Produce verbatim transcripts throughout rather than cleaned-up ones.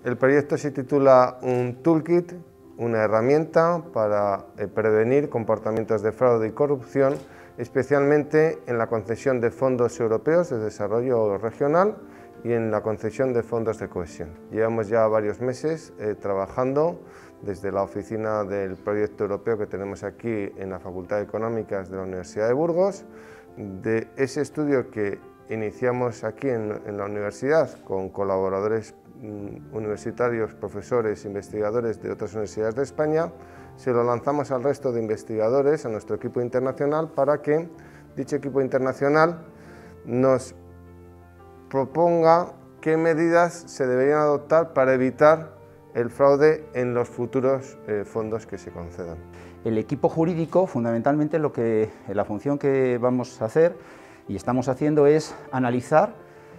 El proyecto se titula un toolkit, una herramienta para eh, prevenir comportamientos de fraude y corrupción, especialmente en la concesión de fondos europeos de desarrollo regional y en la concesión de fondos de cohesión. Llevamos ya varios meses eh, trabajando desde la oficina del proyecto europeo que tenemos aquí en la Facultad de Económicas de la Universidad de Burgos, de ese estudio que iniciamos aquí en, en la universidad con colaboradores mm, universitarios, profesores, investigadores de otras universidades de España. Se lo lanzamos al resto de investigadores, a nuestro equipo internacional, para que dicho equipo internacional nos proponga qué medidas se deberían adoptar para evitar el fraude en los futuros eh, fondos que se concedan. El equipo jurídico, fundamentalmente, lo que, la función que vamos a hacer y estamos haciendo es analizar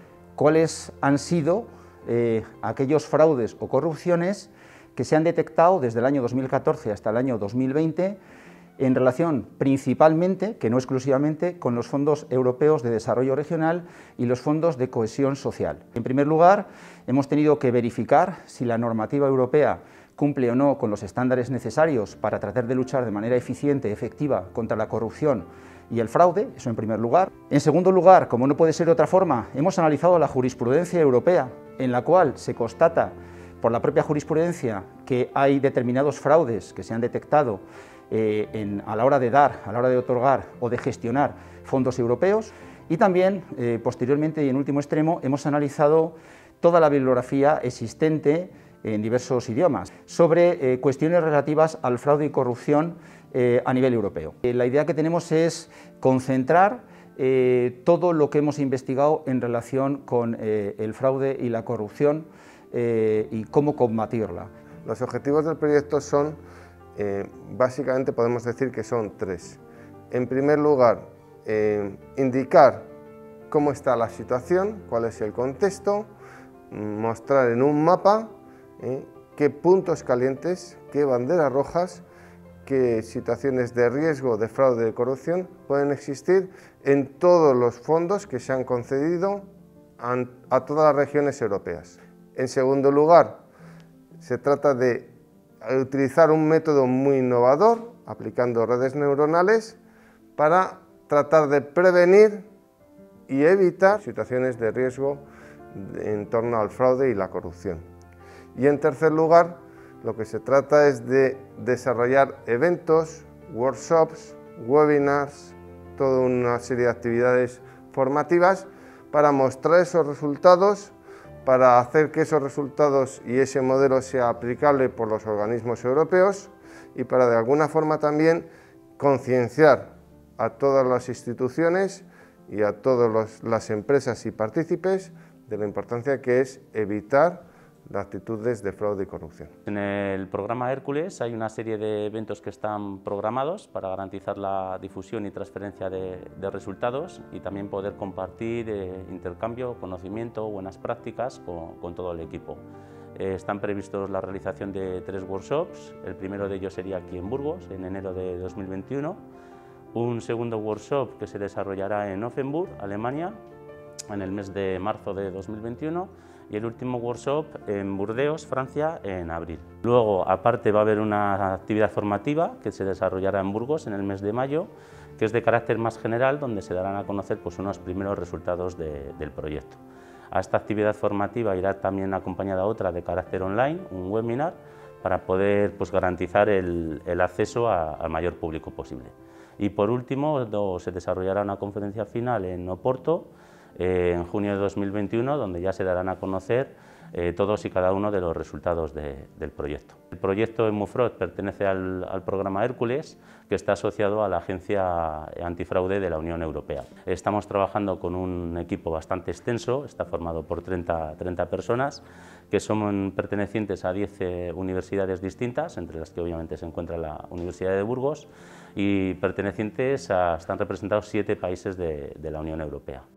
cuáles han sido eh, aquellos fraudes o corrupciones que se han detectado desde el año dos mil catorce hasta el año dos mil veinte en relación principalmente, que no exclusivamente, con los fondos europeos de desarrollo regional y los fondos de cohesión social. En primer lugar, hemos tenido que verificar si la normativa europea cumple o no con los estándares necesarios para tratar de luchar de manera eficiente y efectiva contra la corrupción y el fraude, eso en primer lugar. En segundo lugar, como no puede ser de otra forma, hemos analizado la jurisprudencia europea, en la cual se constata por la propia jurisprudencia que hay determinados fraudes que se han detectado eh, en, a la hora de dar, a la hora de otorgar o de gestionar fondos europeos. Y también, eh, posteriormente y en último extremo, hemos analizado toda la bibliografía existente en diversos idiomas sobre eh, cuestiones relativas al fraude y corrupción eh, a nivel europeo. Eh, la idea que tenemos es concentrar eh, todo lo que hemos investigado en relación con eh, el fraude y la corrupción eh, y cómo combatirla. Los objetivos del proyecto son, eh, básicamente podemos decir que son tres. En primer lugar, eh, indicar cómo está la situación, cuál es el contexto, mostrar en un mapa ¿Eh? qué puntos calientes, qué banderas rojas, qué situaciones de riesgo de fraude y de corrupción pueden existir en todos los fondos que se han concedido a, a todas las regiones europeas. En segundo lugar, se trata de utilizar un método muy innovador, aplicando redes neuronales, para tratar de prevenir y evitar situaciones de riesgo en torno al fraude y la corrupción. Y en tercer lugar, lo que se trata es de desarrollar eventos, workshops, webinars, toda una serie de actividades formativas para mostrar esos resultados, para hacer que esos resultados y ese modelo sea aplicable por los organismos europeos y para de alguna forma también concienciar a todas las instituciones y a todas las empresas y partícipes de la importancia que es evitar las actitudes de fraude y corrupción. En el programa Hércules hay una serie de eventos que están programados para garantizar la difusión y transferencia de, de resultados y también poder compartir eh, intercambio, conocimiento, buenas prácticas con, con todo el equipo. Eh, están previstos la realización de tres workshops, el primero de ellos sería aquí en Burgos, en enero de dos mil veintiuno, un segundo workshop que se desarrollará en Offenburg, Alemania, en el mes de marzo de dos mil veintiuno, y el último workshop en Burdeos, Francia, en abril. Luego, aparte, va a haber una actividad formativa que se desarrollará en Burgos en el mes de mayo, que es de carácter más general, donde se darán a conocer pues, unos primeros resultados de, del proyecto. A esta actividad formativa irá también acompañada otra de carácter online, un webinar, para poder pues, garantizar el, el acceso a, al mayor público posible. Y por último, do, se desarrollará una conferencia final en Oporto, Eh, en junio de dos mil veintiuno, donde ya se darán a conocer eh, todos y cada uno de los resultados de, del proyecto. El proyecto EmuFraud pertenece al, al programa Hércules, que está asociado a la Agencia Antifraude de la Unión Europea. Estamos trabajando con un equipo bastante extenso, está formado por treinta, treinta personas, que son pertenecientes a diez eh, universidades distintas, entre las que obviamente se encuentra la Universidad de Burgos, y pertenecientes a, están representados siete países de, de la Unión Europea.